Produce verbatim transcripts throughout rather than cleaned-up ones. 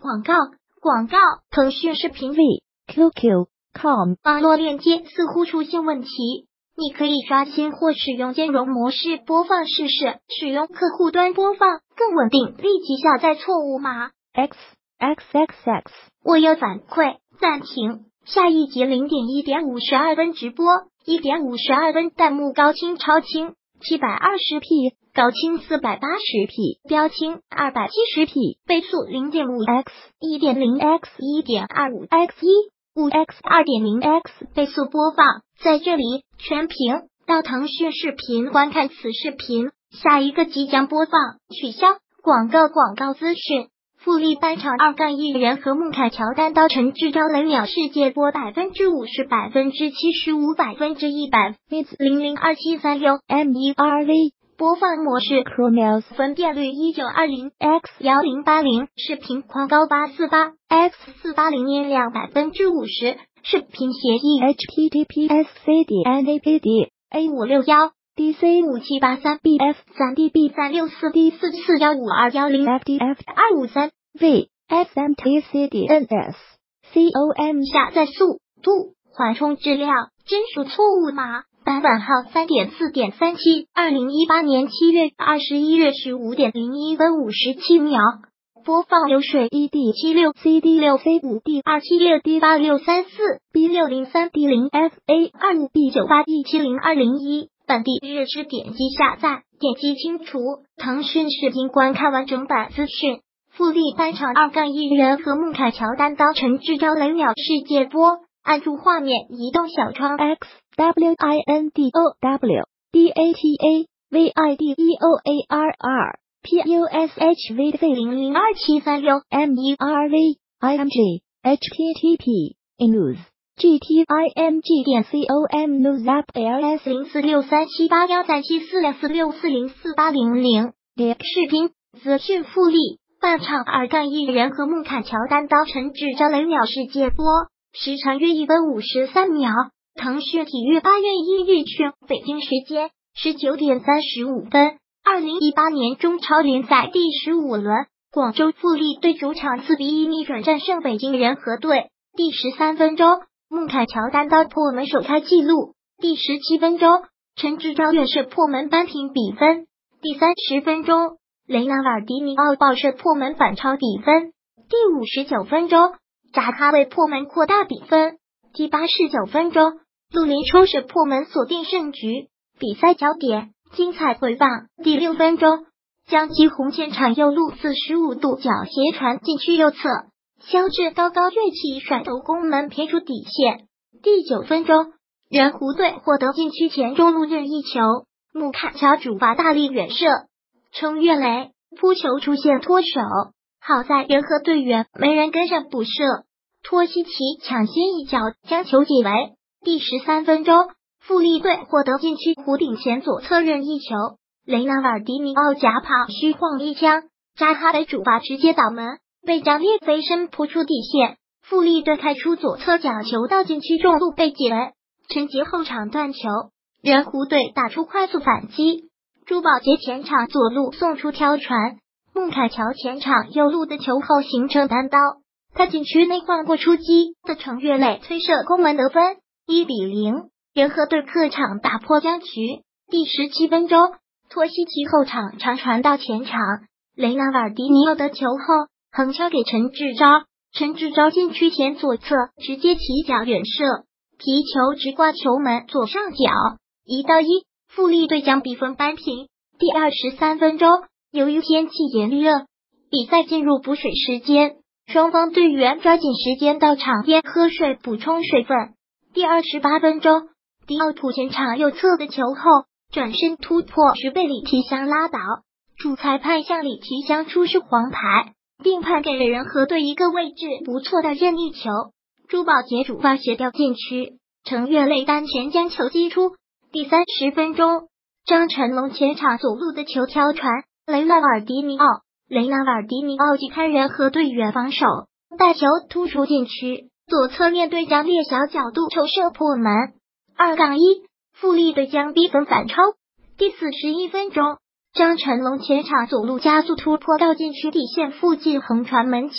广告，广告，腾讯视频 V Q Q com 网络链接似乎出现问题，你可以刷新或使用兼容模式播放试试，使用客户端播放更稳定，立即下载错误码。 X X X X 我有反馈，暂停。下一集零点一点五十二分直播，一点五十二分弹幕高清超清，七百二十 P 高清四百八十 P 标清二百七十 P 倍速零点五 X 一点零 X 一点二五 X 一五 X 二点零 X 倍速播放，在这里全屏到腾讯视频观看此视频。下一个即将播放，取消广告广告资讯。富力班场二杠艺人和穆凯乔单刀陈志钊雷鸟世界波百分之五十百分之七十五百分之一百 bits 零零二七三六 M E R V 播放模式 Chromeos 分辨率一九二零 X 幺零八零视频框高八四八 X 四八零音量百分之五十视频协议 H T T P S C D N A P D A 五六一D C 五七八三 B F 三 D B 三六四 D 四四幺五二幺零 F D F 二五三 V S M T C D N S C O M 下载速度缓冲质量真属错误码版本号 三点四点三七 二零一八年七月二十一日十五点零一分五十七秒播放流水 E D 七六 C D 六 C 五 D 二七六 D 八六三四 B 六零三 D 零 F A 二五 B 九八 E 七零二零一本地日志点击下载，点击清除。腾讯视频观看完整版资讯。富力班场二杠艺人和穆凯乔单刀陈志钊雷鸟世界波，按住画面移动小窗 X W I N D O W D A T A V I D E O A R R P U S H V C 零零二七三六 M E R V I M G H T T P News G T I M G 点 com News App L S 零四六三七八幺三七四四六四零四八零零视频资讯富力半场二杠艺人和穆凯乔单刀陈志钊雷鸟世界波，时长约一分五十三秒。腾讯体育八月一日讯，北京时间十九点三十五分，二零一八年中超联赛第十五轮，广州富力队主场四比一逆转战胜北京人和队。第十三分钟，穆凯乔单刀破门首开纪录。第十七分钟，陈志钊远射破门扳平比分。第三十分钟，雷纳瓦尔迪尼奥爆射破门反超比分。第五十九分钟，扎哈为破门扩大比分。第八十九分钟，陆林抽射破门锁定胜局。比赛焦点，精彩回放。第六分钟，江基宏前场右路四十五度角斜传禁区右侧，肖智高高跃起甩头攻门撇出底线。第九分钟，人湖队获得禁区前中路任意球，穆凯乔主罚大力远射，冲越雷，扑球出现脱手，好在人和队员没人跟上补射，托西奇抢先一脚将球解围。第十三分钟，富力队获得禁区弧顶前左侧任意球，雷纳瓦尔迪尼奥假跑虚晃一枪，扎哈为主罚直接倒门，被张烈飞身扑出底线。富力队开出左侧角球到禁区中路被解围，陈杰后场断球，人湖队打出快速反击。朱宝杰前场左路送出挑传，穆凯乔前场右路的球后形成单刀，他禁区内换过出击的程岳磊推射攻门得分，一比零。人和队客场打破僵局。第十七分钟，托西奇后场长传到前场，雷纳瓦尔迪尼奥的球后横敲给陈志钊，陈志钊禁区前左侧直接起脚远射，皮球直挂球门左上角，一到一。富力队将比分扳平。第二十三分钟，由于天气炎热，比赛进入补水时间，双方队员抓紧时间到场边喝水补充水分。第二十八分钟，迪奥普前场右侧的球后转身突破时被李提香拉倒，主裁判向李提香出示黄牌，并判给了人和队一个位置不错的任意球。朱宝杰主罚斜掉禁区，程岳磊单拳将球击出。第三十分钟，张晨龙前场左路的球挑传，雷纳瓦尔迪尼奥，雷纳瓦尔迪尼奥击开人和队员防守，带球突出禁区，左侧面对将列小角度抽射破门，二杠一，富力队将比分反超。第四十一分钟，张晨龙前场左路加速突破到禁区底线附近横传门前，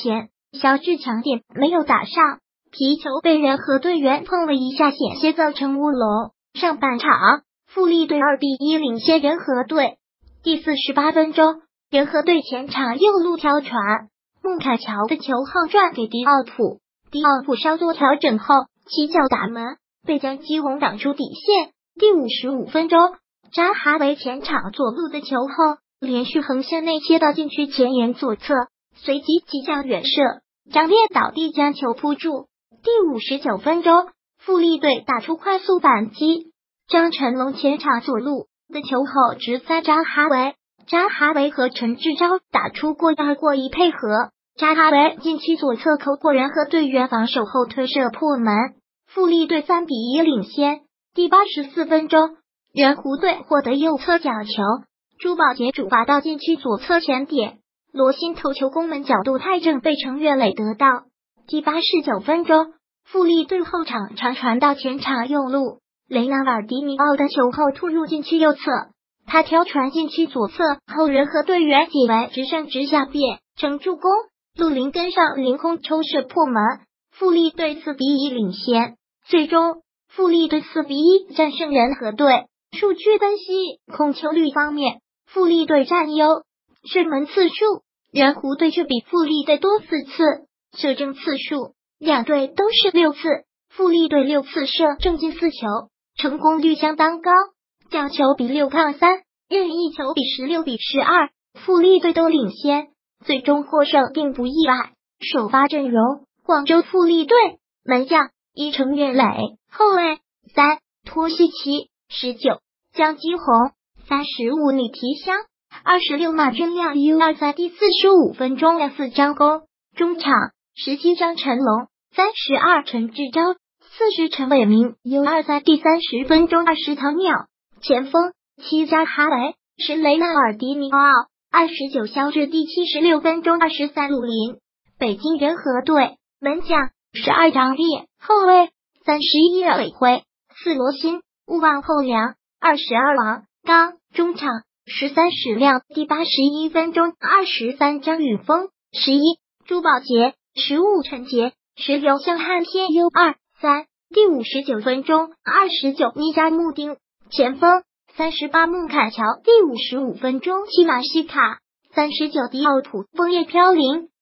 小智强点没有打上，皮球被人和队员碰了一下，险些造成乌龙。上半场，富力队二比一领先人和队。第四十八分钟，人和队前场右路挑传，穆凯乔的球后转给迪奥普，迪奥普稍作调整后起脚打门，被江基宏挡出底线。第五十五分钟，扎哈维前场左路的球后连续横向内切到禁区前沿左侧，随即起脚远射，张烈倒地将球扑住。第五十九分钟，富力队打出快速反击，张成龙前场左路的球后直塞扎哈维，扎哈维和陈志钊打出过二过一配合，扎哈维禁区左侧扣过人和队员防守后推射破门，富力队三比一领先。第八十四分钟，人狐队获得右侧角球，朱宝杰主罚到禁区左侧前点，罗新头球攻门角度太正，被程月磊得到。第八十九分钟，富力队后场长传到前场右路，雷纳尔迪尼奥的球后突入禁区右侧，他挑传禁区左侧，后人和队员解围，直上直下变成助攻，陆林跟上凌空抽射破门，富力队四比一领先。最终富力队四比一战胜人和队。数据分析，控球率方面，富力队占优，射门次数，人狐队却比富力队多四次，射正次数，两队都是六次，富力队六次射正进四球，成功率相当高，角球比六抗三，任意球比十六比十二，富力队都领先，最终获胜并不意外。首发阵容，广州富力队门将一程月磊，后卫三托西奇，十九江基宏，三十五李提香，二十六马军亮 U 二赛。第四十五分钟两四张弓，中场十七张成龙，三十二陈志钊，四十陈伟明 U 二赛。第三十分钟二十唐淼，前锋七扎哈维，十雷纳尔迪尼奥，二十九肖智。第七十六分钟二十三鲁林，北京人和队门将十二张烈，后卫三十一韦辉，四罗新，勿忘后梁，二十二王刚，中场十三史亮。第八十一分钟二十三张宇峰，十一朱宝杰，十五陈杰，十六向汉天 U 二三。第五十九分钟二十九尼加穆丁，前锋三十八穆凯乔。第五十五分钟七马西卡，三十九迪奥普枫叶飘零。